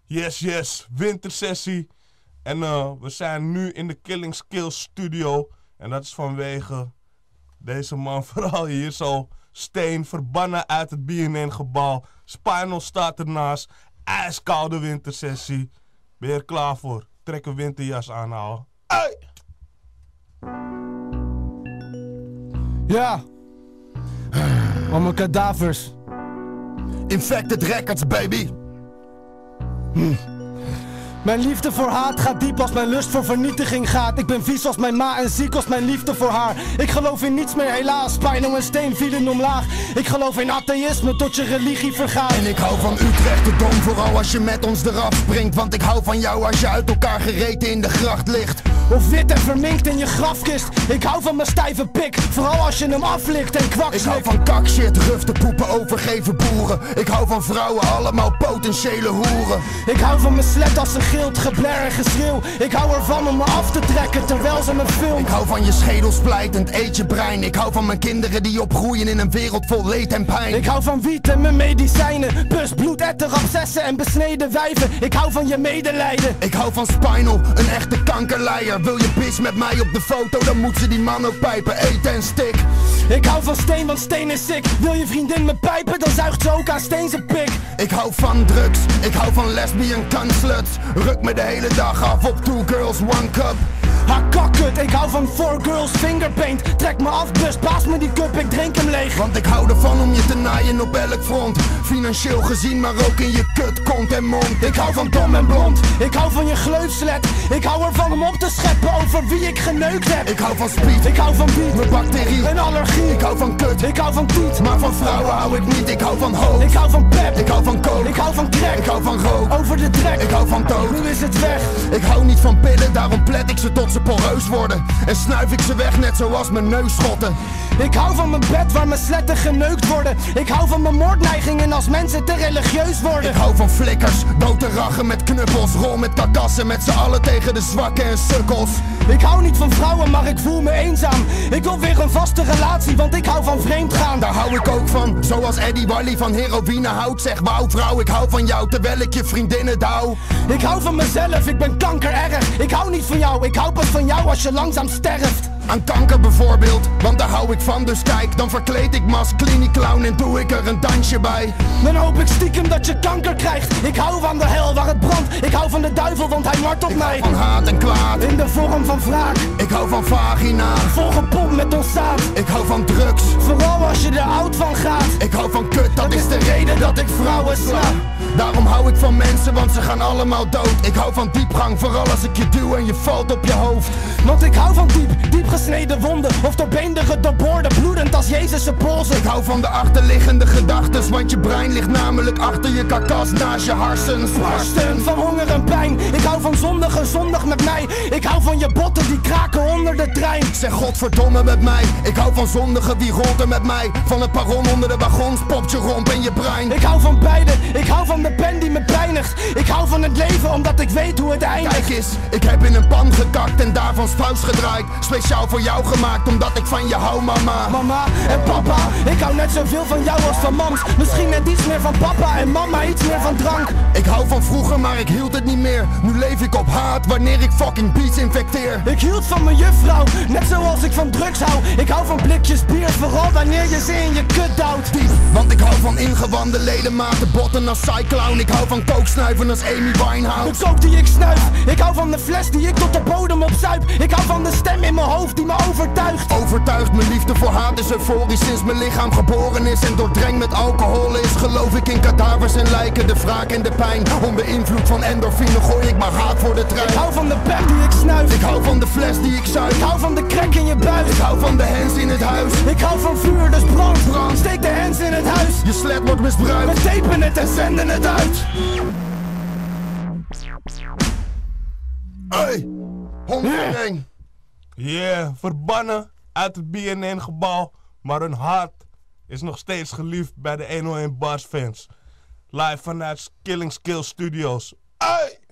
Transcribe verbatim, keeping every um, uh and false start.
Yes, yes, wintersessie. En uh, we zijn nu in de Killing Skills studio. En dat is vanwege deze man vooral hier zo. Steen, verbannen uit het B N N-gebouw. Spinal staat ernaast. IJskoude wintersessie. Ben je er klaar voor? Trek een winterjas aan, ouwe. Hey! Ja. Om mijn kadavers. Infected Records, baby. Hm. Mijn liefde voor haat gaat diep als mijn lust voor vernietiging gaat. Ik ben vies als mijn ma en ziek als mijn liefde voor haar. Ik geloof in niets meer helaas, Spino en Steen vielen omlaag. Ik geloof in atheïsme tot je religie vergaat. En ik hou van Utrecht de Dom, vooral als je met ons eraf springt. Want ik hou van jou als je uit elkaar gereten in de gracht ligt. Of wit en verminkt in je grafkist. Ik hou van mijn stijve pik, vooral als je hem aflikt en kwaks. Ik hou van kakshit, rufte poepen, overgeven boeren. Ik hou van vrouwen, allemaal potentiële hoeren. Ik hou van mijn slet als een gild, gebler en geschreeuw. Ik hou ervan om me af te trekken terwijl ze me filmt. Ik hou van je schedel splijtend, eet je brein. Ik hou van mijn kinderen die opgroeien in een wereld vol leed en pijn. Ik hou van wiet en mijn medicijnen, pus, bloed, etter, abscessen en besneden wijven. Ik hou van je medelijden. Ik hou van Spinal, een echte kankerleier. Wil je bitch met mij op de foto, dan moet ze die man ook pijpen, eten en stik. Ik hou van Steen, want Steen is sick. Wil je vriendin me pijpen, dan zuigt ze ook aan Steen zijn pik. Ik hou van drugs, ik hou van lesbian sluts. Ruk me de hele dag af op two girls, one cup. Ha kakkut, ik hou van four girls fingerpaint. Trek me af, bus, paas me die cup, ik drink hem leeg. Want ik hou ervan om je te naaien op elk front. Financieel gezien, maar ook in je kut, kont en mond. Ik hou van dom en blond, ik hou van je gleufslet. Ik hou ervan om op te scheppen over wie ik geneukt heb. Ik hou van speed, ik hou van beat, mijn bacterie, een allergie. Ik hou van kut, ik hou van tiet, maar van vrouwen hou ik niet. Ik hou van hoofd, ik hou van pep, ik hou van coke, ik hou van crack, ik hou van rook, over de trek, ik hou van dood. Nu is het weg. Ik hou niet van pillen, daarom plet ik ze tot ze poreus worden. En snuif ik ze weg net zoals mijn neusschotten. Ik hou van mijn bed waar mijn sletten geneukt worden. Ik hou van mijn moordneigingen als mensen te religieus worden. Ik hou van flikkers, boteraggen met knuppels. Rol met kakassen met z'n allen tegen de zwakken en sukkels. Ik hou niet van vrouwen, maar ik voel me eenzaam. Ik wil weer een vaste relatie, want ik hou van vreemdgaan. Daar hou ik ook van, zoals Eddie Wally van heroïne houdt. Zeg wauw vrouw, ik hou van jou, terwijl ik je vriendinnen douw. Ik hou van mezelf, ik ben kankererg. Ik hou niet van jou, ik hou pas van jou als je langzaam sterft. Aan kanker bijvoorbeeld, want daar hou ik van. Dus kijk, dan verkleed ik me als clinic clown en doe ik er een dansje bij. Dan hoop ik stiekem dat je kanker krijgt. Ik hou van de hel waar het brandt. Ik hou van de duivel, want hij martelt ik mij. Van haat en kwaad, in de vorm van wraak. Ik hou van vagina, volgepompt met ons zaad. Ik hou van drugs, vooral als je er oud van gaat. Ik hou van kut, dat, dat is de reden dat ik vrouwen sla. Daarom hou ik van mensen, want ze gaan allemaal dood. Ik hou van diepgang, vooral als ik je duw en je valt op je hoofd. Want ik hou van diep, diep gesneden wonden. Of doorbeenderen, doorboorde, bloedend als Jezus' zijn polsen. Ik hou van de achterliggende gedachtes, want je brein ligt namelijk achter je karkas naast je harsens. Barsten van honger en pijn. Ik hou van zondigen, zondig met mij. Ik hou van je botten die kraken onder de trein. Zeg godverdomme met mij. Ik hou van zondigen, wie rolt er met mij? Van het perron onder de wagons, popt je romp in je brein. Ik hou van beide, ik hou van de pen die me pijnigt. Ik hou van het leven omdat ik weet hoe het eindigt. Kijk eens, ik heb in een pan gekakt en daarvan struis gedraaid. Speciaal voor jou gemaakt, omdat ik van je hou, mama. Mama en papa, ik hou net zoveel van jou als van mams. Misschien net iets meer van papa en mama iets meer van drank. Ik hou van vroeger, maar ik hield het niet meer. Nu leef ik op haat, wanneer ik fucking beats infecteer. Ik hield van mijn juffrouw, net zoals ik van drugs hou. Ik hou van blikjes bier, vooral wanneer je ze in je kut duwt. Diep, want ik hou van ingewanden ledematen, botten als Cyclown. Ik hou van kooksnuiven als Amy Winehouse. De kook die ik snuif, ik hou van de fles die ik tot de bodem opzuip. Ik hou van de stem in mijn hoofd die me overtuigt. Overtuigd, mijn liefde voor haat is euforisch sinds mijn lichaam geboren is. En doordrenkt met alcohol is. Geloof ik in kadavers en lijken, de wraak en de pijn. Onder invloed van endorfine gooi ik maar haat voor de trein. Ik hou van de pep die ik snuif. Ik hou van de fles die ik zuip. Ik hou van de crack in je buik. Ik hou van de hens in het huis. Ik hou van vuur, dus brand, brand. Steek de hens in het huis. Je slet wordt misbruikt. We tapen het en zenden het uit. Hey, honderdring. Yeah, verbannen uit het B N N-gebouw, maar hun hart is nog steeds geliefd bij de honderdéén Bars fans. Live vanuit Killing Skills Studios. Hey!